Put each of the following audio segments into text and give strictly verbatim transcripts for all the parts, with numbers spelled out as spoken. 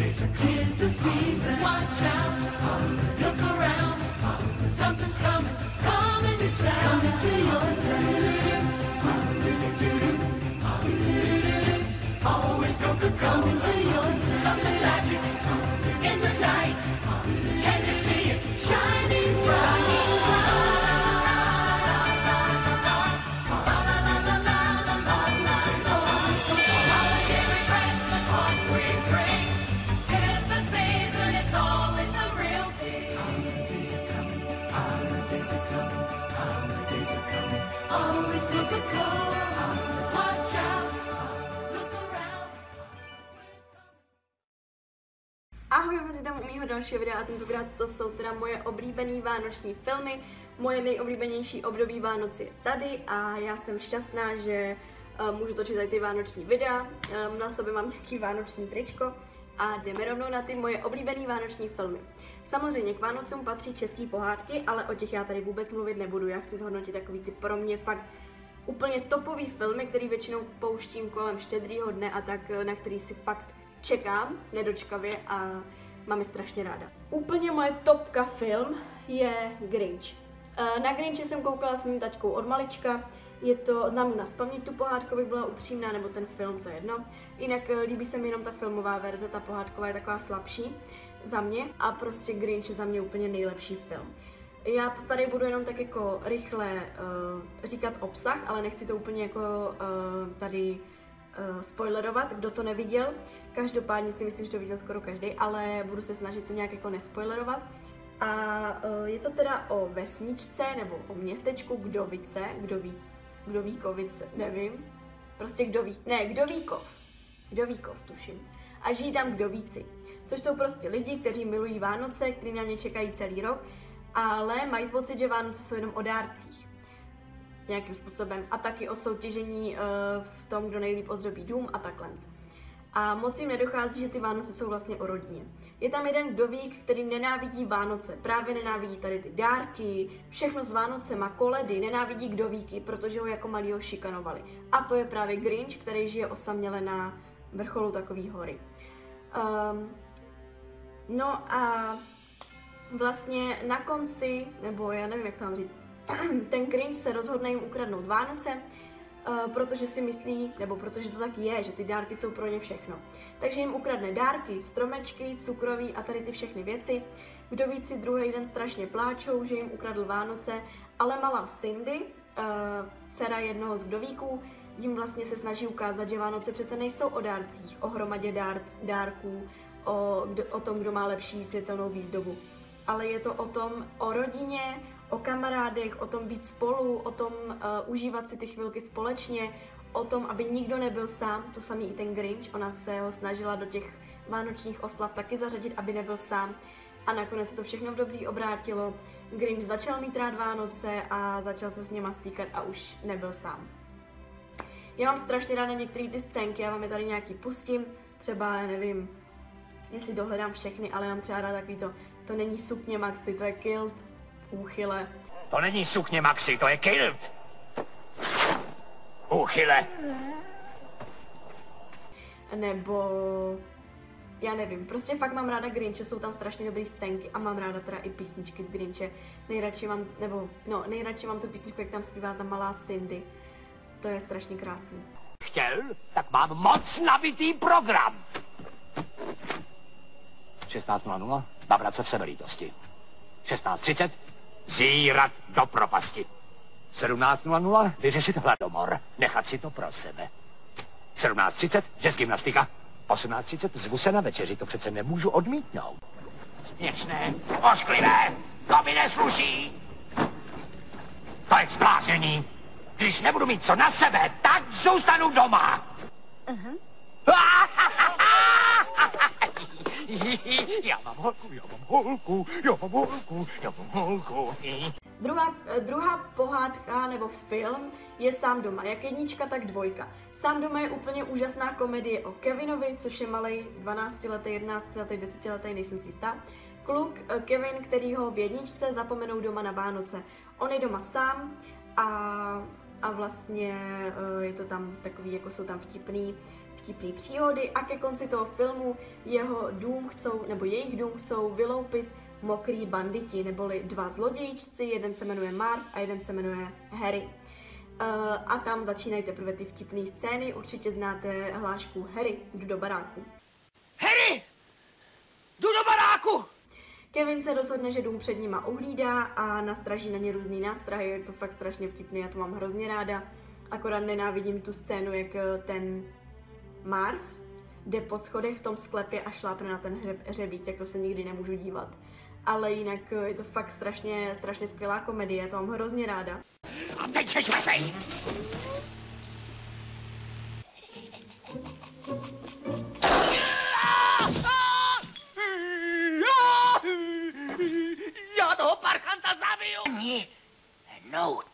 'Tis the season, watch out, look around, something's coming, coming to town, coming to your town. Always know to coming to your town. Something magic in the night. Can you see it shining bright? Shining bright. Ahoj, vítejte u mýho dalšího videa a tentokrát to jsou teda moje oblíbené vánoční filmy. Moje nejoblíbenější období Vánoc je tady a já jsem šťastná, že uh, můžu točit tady ty vánoční videa. Um, na sobě mám nějaký vánoční tričko a jdeme rovnou na ty moje oblíbené vánoční filmy. Samozřejmě k Vánocům patří české pohádky, ale o těch já tady vůbec mluvit nebudu. Já chci zhodnotit takový ty pro mě fakt úplně topový filmy, který většinou pouštím kolem Štědrýho dne a tak, na který si fakt čekám nedočkavě a mám je strašně ráda. Úplně moje topka film je Grinch. Na Grinche jsem koukala s mým taťkou od malička, je to, znám ji nazpaměť tu pohádku, bych byla upřímná, nebo ten film, to je jedno. Jinak líbí se mi jenom ta filmová verze, ta pohádková je taková slabší za mě a prostě Grinch je za mě úplně nejlepší film. Já tady budu jenom tak jako rychle uh, říkat obsah, ale nechci to úplně jako uh, tady uh, spoilerovat, kdo to neviděl. Každopádně si myslím, že to viděl skoro každý, ale budu se snažit to nějak jako nespoilerovat. A uh, je to teda o vesničce nebo o městečku Kdovice, Kdovíc, Kdovíkovice, nevím. Prostě Kdoví, ne, Kdovíkov, Kdovíkov tuším. A žijí tam Kdovíci, což jsou prostě lidi, kteří milují Vánoce, kteří na ně čekají celý rok, ale mají pocit, že Vánoce jsou jenom o dárcích. Nějakým způsobem. A taky o soutěžení uh, v tom, kdo nejlíp ozdobí dům a takhle. A moc jim nedochází, že ty Vánoce jsou vlastně o rodině. Je tam jeden Kdovík, který nenávidí Vánoce. Právě nenávidí tady ty dárky, všechno s Vánocema, koledy, nenávidí Kdovíky, protože ho jako malýho šikanovali. A to je právě Grinch, který žije osaměle na vrcholu takové hory. Um, no a vlastně na konci, nebo já nevím, jak to mám říct, ten Grinch se rozhodne jim ukradnout Vánoce, uh, protože si myslí, nebo protože to tak je, že ty dárky jsou pro ně všechno. Takže jim ukradne dárky, stromečky, cukroví a tady ty všechny věci. Kdovíci druhý den strašně pláčou, že jim ukradl Vánoce, ale malá Cindy, uh, dcera jednoho z Kdovíků, jim vlastně se snaží ukázat, že Vánoce přece nejsou o dárcích, o hromadě dár, dárků, o, kdo, o tom, kdo má lepší světelnou výzdobu. Ale je to o tom, o rodině, o kamarádech, o tom být spolu, o tom uh, užívat si ty chvilky společně, o tom, aby nikdo nebyl sám, to samý i ten Grinch, ona se ho snažila do těch vánočních oslav taky zařadit, aby nebyl sám a nakonec se to všechno v dobrý obrátilo. Grinch začal mít rád Vánoce a začal se s něma stýkat a už nebyl sám. Já mám strašně ráda některé ty scénky, já vám je tady nějaký pustím, třeba, nevím, jestli dohledám všechny, ale já mám třeba ráda takový to, to není sukně Maxi, to je kilt, úchyle. To není sukně Maxi, to je kilt. Úchyle. Nebo, já nevím, prostě fakt mám ráda Grinche, jsou tam strašně dobrý scénky a mám ráda teda i písničky z Grinche. Nejradši mám, nebo, no, nejradši mám tu písničku, jak tam zpívá ta malá Cindy. To je strašně krásný. Chtěl? Tak mám moc nabitý program. šestnáct nula nula, babrat se v sebelítosti. šestnáct třicet, zírat do propasti. sedmnáct nula nula, vyřešit hladomor, nechat si to pro sebe. sedmnáct třicet, jazz gymnastika. osmnáct třicet, zvu se na večeři, to přece nemůžu odmítnout. Směšné, ošklivé, to mi nesluší. To je zblázení. Když nebudu mít co na sebe, tak zůstanu doma. Uh-huh. Já mám holku, já mám holku, já mám holku, já mám holku. Druhá, druhá pohádka nebo film je Sám doma, jak jednička, tak dvojka. Sám doma je úplně úžasná komedie o Kevinovi, což je malej dvanáctiletý, jedenáctiletý, desetiletý, nejsem si jistá. Kluk Kevin, který ho v jedničce zapomenou doma na Vánoce. On je doma sám a, a vlastně je to tam takový, jako jsou tam vtipný vtipné příhody a ke konci toho filmu jeho dům chcou, nebo jejich dům chcou vyloupit mokrý banditi, neboli dva zlodějčci, jeden se jmenuje Marv a jeden se jmenuje Harry. Uh, a tam začínají teprve ty vtipné scény, určitě znáte hlášku Harry, jdu do baráku. Harry! Jdu do baráku! Kevin se rozhodne, že dům před nima uhlídá a nastraží na ně různý nástrahy, je to fakt strašně vtipný, já to mám hrozně ráda. Akorát nenávidím tu scénu, jak ten Marv jde po schodech v tom sklepě a šlápne na ten hřeb, hřebík, tak to se nikdy nemůžu dívat. Ale jinak je to fakt strašně, strašně skvělá komedie, já to mám hrozně ráda. A teď seš mrtvej! Já toho parchanta zabiju! Ani nout.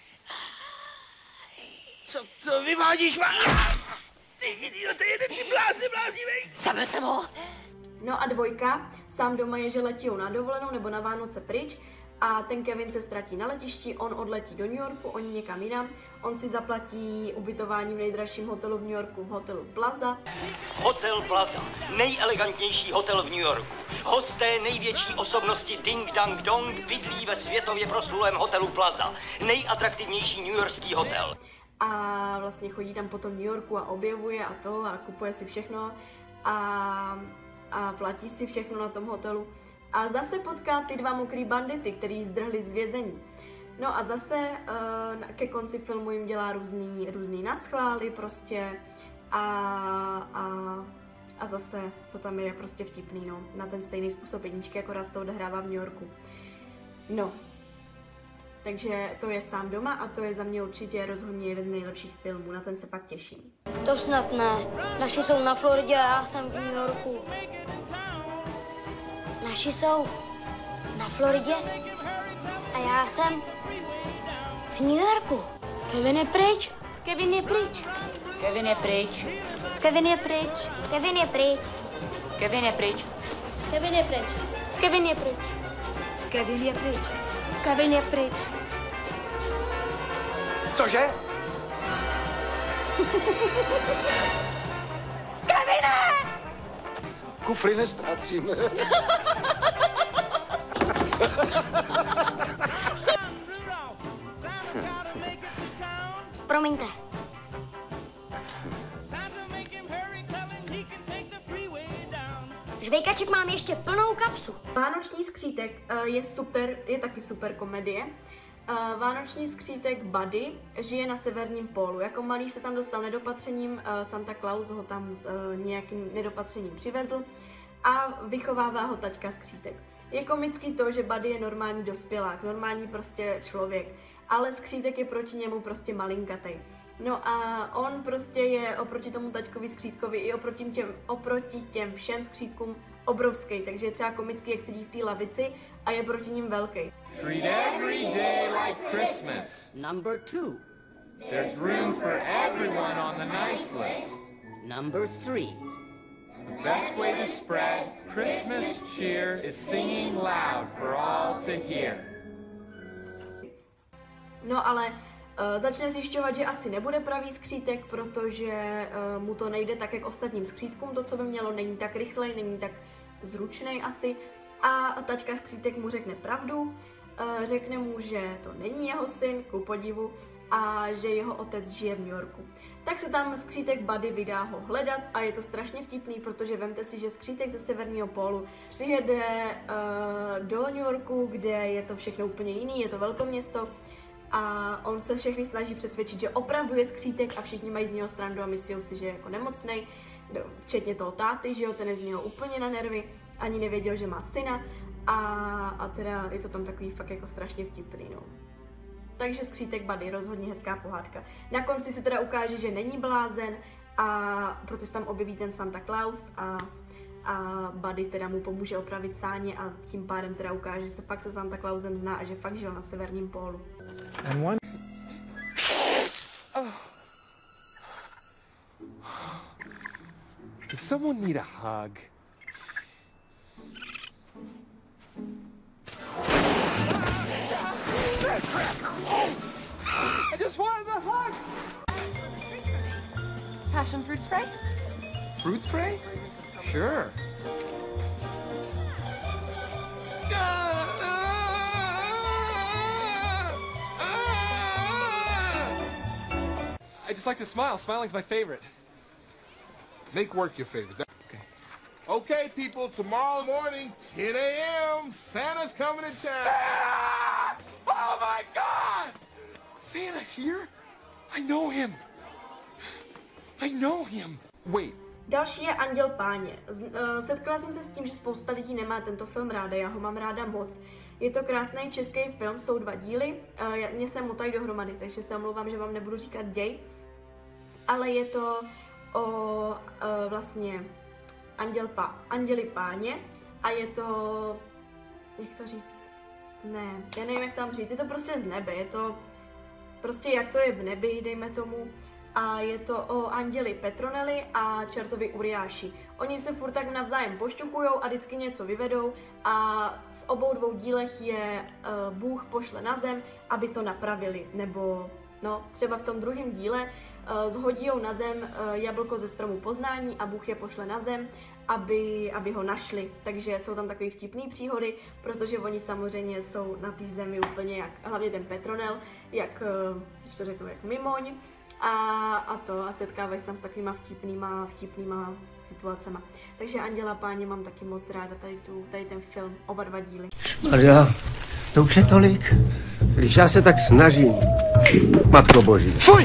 Co, co vyvádíš? Ty idioty, jeden ty blázni, bláznivej! Zabil jsem ho! No a dvojka, sám doma je, že letí na dovolenou nebo na Vánoce pryč a ten Kevin se ztratí na letišti, on odletí do New Yorku, oni někam jinam, on si zaplatí ubytování v nejdražším hotelu v New Yorku, v hotelu Plaza. Hotel Plaza, nejelegantnější hotel v New Yorku. Hosté největší osobnosti Ding Dang Dong bydlí ve světově proslulém hotelu Plaza, nejatraktivnější newyorský hotel. A vlastně chodí tam po tom New Yorku a objevuje a to a kupuje si všechno a, a platí si všechno na tom hotelu. A zase potká ty dva mokrý bandity, který zdrhli z vězení. No a zase uh, ke konci filmu jim dělá různý, různý naschvály prostě a, a, a zase to tam je prostě vtipný, no. Na ten stejný způsob jedničky, akorát se to odehrává v New Yorku. No. Takže to je Sám doma a to je za mě určitě rozhodně jeden z nejlepších filmů, na ten se pak těším. To snad ne. Naši jsou na Floridě a já jsem v New Yorku. Naši jsou na Floridě a já jsem v New Yorku. Kevin je pryč. Kevin je pryč. Kevin je pryč. Kevin je pryč. Kevin je pryč. Kevin je pryč. Kevin je pryč. Kevin je pryč. Kevin je pryč. Kevin je pryč. Cože? Kevine! Kufry nestrácíme. Promiňte. Žvejkaček mám ještě plnou kapsu. Vánoční skřítek uh, je super, je taky super komedie. Uh, Vánoční skřítek Buddy žije na severním pólu. Jako malý se tam dostal nedopatřením, uh, Santa Claus ho tam uh, nějakým nedopatřením přivezl a vychovává ho taťka skřítek. Je komický to, že Buddy je normální dospělák, normální prostě člověk, ale skřítek je proti němu prostě malinkatej. No a on prostě je oproti tomu taťkovi skřítkovi i oproti těm, oproti těm všem skřítkům obrovský, takže je třeba komický, jak sedí v té lavici a je proti ním velký. Treat every day like Christmas. Number two. There's room for everyone on the nice list. Number three. The best way to spread Christmas cheer is singing loud for all to hear. No ale uh, začne zjišťovat, že asi nebude pravý skřítek, protože uh, mu to nejde tak, jak ostatním skřítkům, to, co by mělo, není tak rychlej, není tak zručnej asi. A taťka skřítek mu řekne pravdu, uh, řekne mu, že to není jeho syn, ku podivu, a že jeho otec žije v New Yorku. Tak se tam skřítek Buddy vydá ho hledat a je to strašně vtipný, protože vemte si, že skřítek ze severního pólu přijede uh, do New Yorku, kde je to všechno úplně jiný, je to velkoměsto a on se všechny snaží přesvědčit, že opravdu je skřítek a všichni mají z něho srandu a myslí si, že je jako nemocnej, včetně toho táty, že jo, ten je z něho úplně na nervy, ani nevěděl, že má syna a, a teda je to tam takový fakt jako strašně vtipný, no. Takže skřítek Buddy, rozhodně hezká pohádka. Na konci se teda ukáže, že není blázen a proto se tam objeví ten Santa Claus a, a Buddy teda mu pomůže opravit sáně a tím pádem teda ukáže, že se fakt se Santa Clausem zná a že fakt žil na severním pólu. And one... Does someone need a hug? I just wanted a hug! Passion fruit spray? Fruit spray? Sure. I just like to smile. Smiling's my favorite. Make work your favorite. That, okay. Okay, people, tomorrow morning, ten A M, Santa's coming to town. Santa! Oh my God! Santa here? I know him. I know him. Wait. Další je Anděl páně. Setkala jsem se s tím, že spousta lidí nemá tento film ráda, já ho mám ráda moc. Je to krásný český film, jsou dva díly, mě se motají dohromady, takže se omlouvám, že vám nebudu říkat děj. Ale je to o vlastně Anděl pá, Anděli páně a je to, jak to říct, ne, já nevím, jak tam říct, je to prostě z nebe, je to prostě jak to je v nebi, dejme tomu. A je to o anděli Petroneli a čertovi Uriáši. Oni se furt tak navzájem pošťuchujou a vždycky něco vyvedou a v obou dvou dílech je uh, Bůh pošle na zem, aby to napravili. Nebo no, třeba v tom druhém díle uh, zhodí na zem uh, jablko ze stromu poznání a Bůh je pošle na zem, aby, aby ho našli. Takže jsou tam takové vtipné příhody, protože oni samozřejmě jsou na té zemi úplně jak, hlavně ten Petronel, jak, uh, když to řeknu, jak mimoň. A, a to a setkávají se tam s takovýma vtipnýma, vtipnýma situacema. Takže Anděla páně mám taky moc ráda, tady, tu, tady ten film, oba dva díly. Maria, to už je tolik. Když já se tak snažím, Matko Boží. Fuj!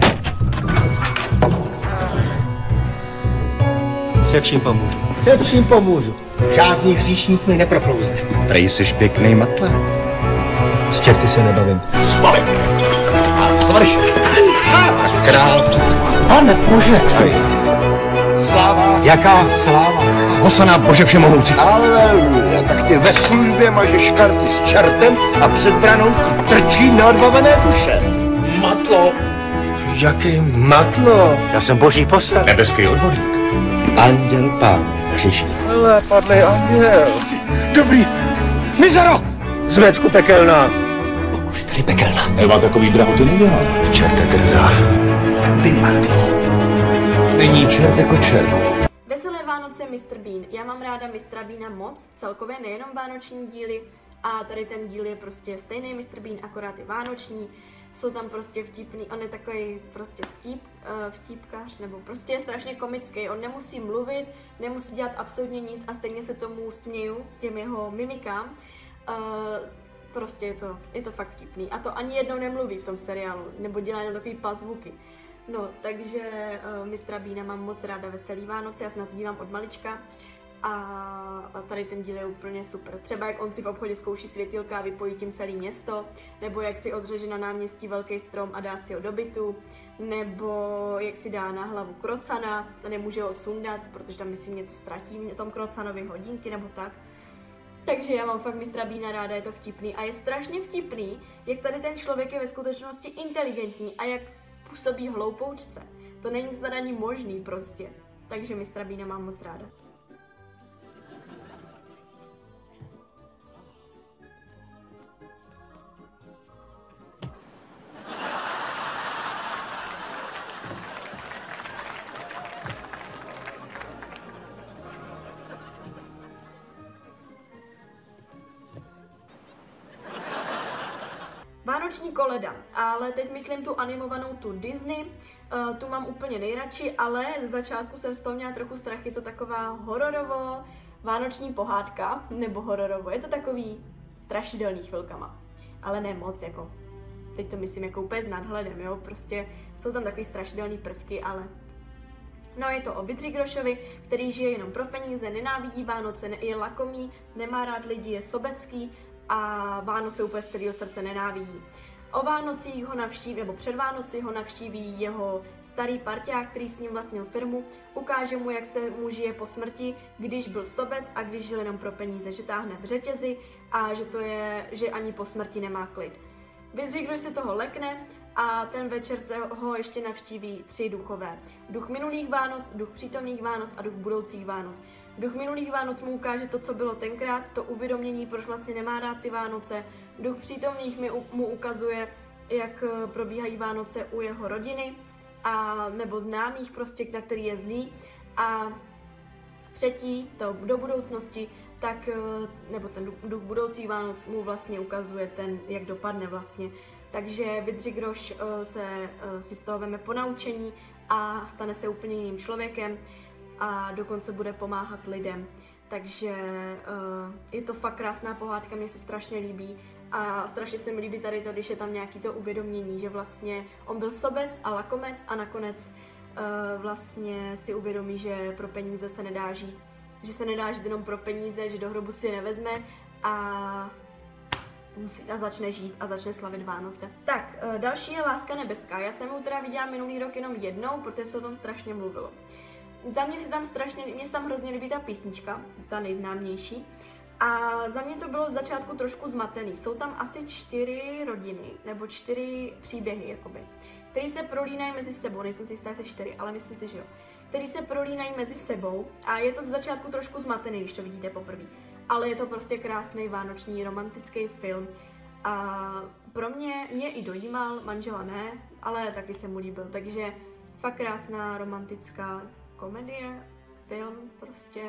Se vším pomůžu. Se vším pomůžu. Žádný hříšník mi neproklouzne. Prej jsi pěknej matle. S čerty se nebavím. Spali! A svrš! A král! Pane Bože! Sláva! Jaká sláva? Hosana Bože všemohoucí! Aleluja, tak ty ve službě mažeš karty s čertem a před branou trčí neodbavené duše. Matlo! Jaký matlo? Já jsem boží posel. Nebeský odborník. Anděl páně, hřišník. Ale padlej anděl. Dobrý. Mizero! Zmetku pekelná. Už tady pekelná. Eva takový drahoty nedělá. Čerte drzá. Jsem ty matlo. Není čert jako čert. Veselé Vánoce mister Bean. Já mám ráda mistra Beana moc, celkově nejenom vánoční díly. A tady ten díl je prostě stejný mister Bean, akorát je vánoční. Jsou tam prostě vtipný, on je takový prostě vtip, uh, vtipkař, nebo prostě je strašně komický. On nemusí mluvit, nemusí dělat absolutně nic a stejně se tomu směju, těm jeho mimikám. Uh, prostě je to, je to fakt vtipný. A to ani jednou nemluví v tom seriálu, nebo dělá jenom takový pazvuky. No, takže uh, mistra Beana mám moc ráda, Veselý Vánoce, já se na to dívám od malička. A, a tady ten díl je úplně super. Třeba jak on si v obchodě zkouší světilka a vypojí tím celé město, nebo jak si odřeže na náměstí velký strom a dá si ho do bytu, nebo jak si dá na hlavu krocana a nemůže ho sundat, protože tam myslím něco ztratí v tom krocanovi hodinky nebo tak. Takže já mám fakt mistra Beana ráda, je to vtipný a je strašně vtipný, jak tady ten člověk je ve skutečnosti inteligentní a jak působí hloupoučce. To není snad ani možný prostě. Takže mistra Beana mám moc ráda. Vánoční koleda, ale teď myslím tu animovanou, tu Disney, uh, tu mám úplně nejradši, ale z začátku jsem z toho měla trochu strach, je to taková hororovo vánoční pohádka, nebo hororovo, je to takový strašidelný chvilkama, ale ne moc, jako, teď to myslím jako úplně s nadhledem, jo, prostě jsou tam takový strašidelný prvky, ale no je to o Vydřigrošovi, který žije jenom pro peníze, nenávidí Vánoce, je lakomý, nemá rád lidi, je sobecký, a Vánoce úplně z celého srdce nenávidí. O Vánocích ho navštíví, nebo před Vánoci ho navštíví jeho starý parťák, který s ním vlastnil firmu, ukáže mu, jak se mu žije po smrti, když byl sobec a když žil jenom pro peníze, že táhne v řetězi a že to je, že ani po smrti nemá klid. Vydřigroš se toho lekne a ten večer se ho ještě navštíví tři duchové. Duch minulých Vánoc, duch přítomných Vánoc a duch budoucích Vánoc. Duch minulých Vánoc mu ukáže to, co bylo tenkrát, to uvědomění, proč vlastně nemá rád ty Vánoce. Duch přítomných mi, mu ukazuje, jak probíhají Vánoce u jeho rodiny. a nebo známých prostě, na který je zlý. A třetí, to do budoucnosti, tak, nebo ten duch budoucí Vánoc mu vlastně ukazuje ten, jak dopadne vlastně. Takže Vidřigroš se si z toho veme ponaučení a stane se úplně jiným člověkem a dokonce bude pomáhat lidem. Takže je to fakt krásná pohádka, mě se strašně líbí a strašně se mi líbí tady to, když je tam nějaký to uvědomění, že vlastně on byl sobec a lakomec a nakonec vlastně si uvědomí, že pro peníze se nedá žít. Že se nedá žít jenom pro peníze, že do hrobu si je nevezme a, musí, a začne žít a začne slavit Vánoce. Tak, další je Láska nebeská. Já jsem ho teda viděla minulý rok jenom jednou, protože se o tom strašně mluvilo. Za mě se tam strašně, mě se tam hrozně líbí ta písnička, ta nejznámější. A za mě to bylo z začátku trošku zmatený. Jsou tam asi čtyři rodiny, nebo čtyři příběhy, jakoby, který se prolínají mezi sebou, nejsem si jistá, jestli čtyři, ale myslím si, že jo. Který se prolínají mezi sebou a je to z začátku trošku zmatený, když to vidíte poprvé. Ale je to prostě krásný vánoční romantický film. A pro mě, mě i dojímal, manžela ne, ale taky se mu líbil, takže fakt krásná romantická komedie, film, prostě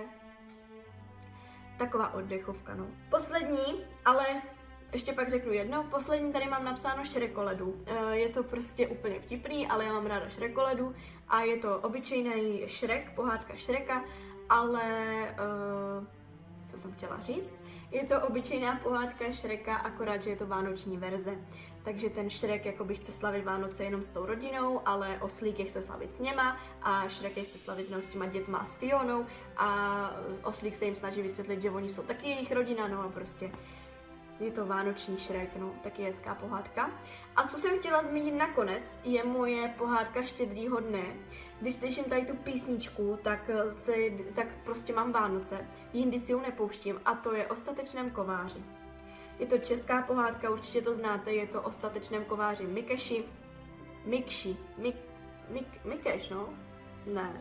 taková oddechovka, no. Poslední, ale ještě pak řeknu jedno, poslední tady mám napsáno Šrekoledu. Je to prostě úplně vtipný, ale já mám ráda Šrekoledu a je to obyčejný Šrek, pohádka Šreka, ale uh, co jsem chtěla říct, je to obyčejná pohádka Šreka, akorát, že je to vánoční verze. Takže ten Šrek jakoby chce slavit Vánoce jenom s tou rodinou, ale Oslík je chce slavit s něma a Šrek je chce slavit jenom s těma dětma a s Fionou a Oslík se jim snaží vysvětlit, že oni jsou taky jejich rodina, no a prostě je to vánoční Šrek, no, taky hezká pohádka. A co jsem chtěla zmínit nakonec, je moje pohádka Štědrýho dne. Když slyším tady tu písničku, tak, se, tak prostě mám Vánoce, jindy si ji nepouštím a to je O statečném kováři. Je to česká pohádka, určitě to znáte, je to o statečném kováři Mikeši. Mikši. Mik, Mik, Mikeš, no? Ne.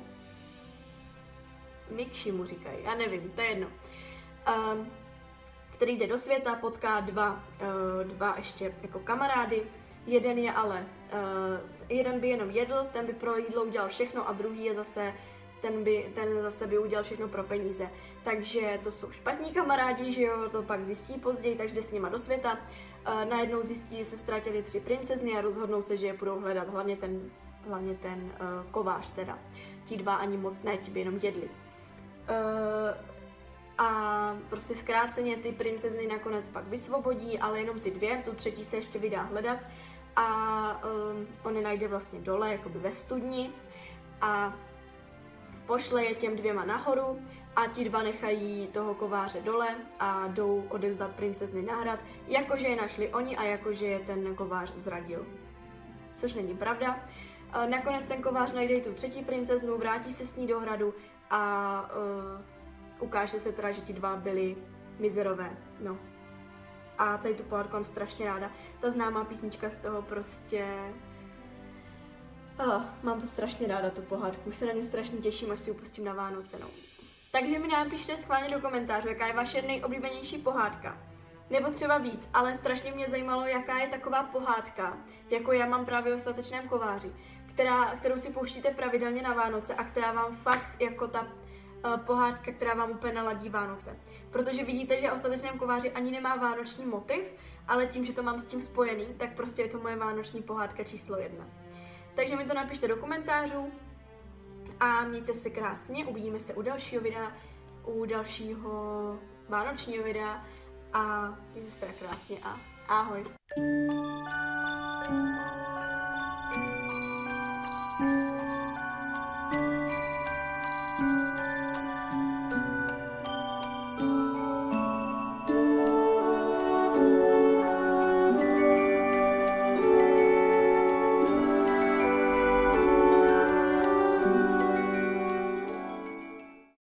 Mikši mu říkají, já nevím, to je jedno. Um, který jde do světa, potká dva, uh, dva ještě jako kamarády. Jeden je ale, uh, jeden by jenom jedl, ten by pro jídlo udělal všechno a druhý je zase, ten by, ten zase by udělal všechno pro peníze. Takže to jsou špatní kamarádi, že jo, to pak zjistí později, takže jde s nima do světa. Uh, najednou zjistí, že se ztratili tři princezny a rozhodnou se, že je budou hledat, hlavně ten, hlavně ten uh, kovář teda. Ti dva ani moc ne, ti by jenom jedli. Uh, A prostě zkráceně ty princezny nakonec pak vysvobodí, ale jenom ty dvě, tu třetí se ještě vydá hledat a um, on je najde vlastně dole, jakoby ve studni a pošle je těm dvěma nahoru a ti dva nechají toho kováře dole a jdou odevzdat princezny na hrad, jakože je našli oni a jakože je ten kovář zradil. Což není pravda. Nakonec ten kovář najde tu třetí princeznu, vrátí se s ní do hradu a uh, ukáže se teda, že ti dva byli mizerové, no. A tady tu pohádku mám strašně ráda. Ta známá písnička z toho prostě... Oh, mám to strašně ráda, tu pohádku. Už se na ní strašně těším, až si ji pustím na Vánoce, no. Takže mi napište schválně do komentářů, jaká je vaše nejoblíbenější pohádka. Nebo třeba víc, ale strašně mě zajímalo, jaká je taková pohádka, jako já mám právě o statečném kováři, která, kterou si pouštíte pravidelně na Vánoce a která vám fakt jako ta pohádka, která vám úplně naladí Vánoce. Protože vidíte, že o statečném kováři ani nemá vánoční motiv, ale tím, že to mám s tím spojený, tak prostě je to moje vánoční pohádka číslo jedna. Takže mi to napište do komentářů a mějte se krásně, uvidíme se u dalšího videa, u dalšího vánočního videa a mějte se teda krásně a ahoj.